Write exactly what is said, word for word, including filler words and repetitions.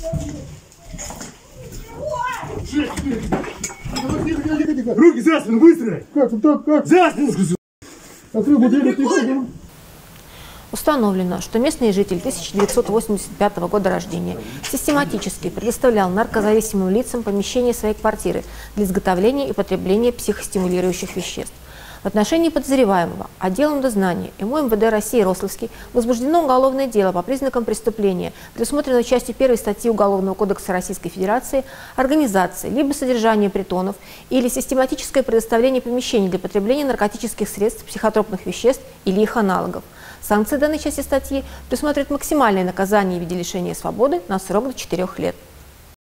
Руки за спину, быстро! Как? Так, как? За спину, скажу! Открой бутылку, тихо. Установлено, что местный житель тысяча девятьсот восемьдесят пятого года рождения систематически предоставлял наркозависимым лицам помещение своей квартиры для изготовления и потребления психостимулирующих веществ. В отношении подозреваемого отделом дознания эм о эм вэ дэ России Рославский возбуждено уголовное дело по признакам преступления, предусмотренного частью первой статьи Уголовного кодекса Российской Федерации, организации либо содержание притонов или систематическое предоставление помещений для потребления наркотических средств, психотропных веществ или их аналогов. Санкции данной части статьи предусматривают максимальное наказание в виде лишения свободы на срок до четырёх лет.